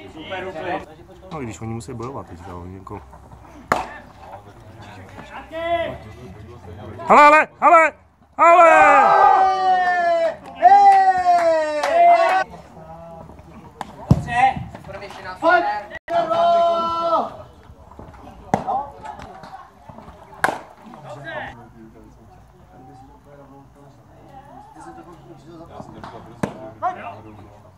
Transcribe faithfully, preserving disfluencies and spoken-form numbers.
No i když oni musí bojovat teďka, jako... Hele, hele, hele, hele! Dobře, budeme ještě na fér. Dobře.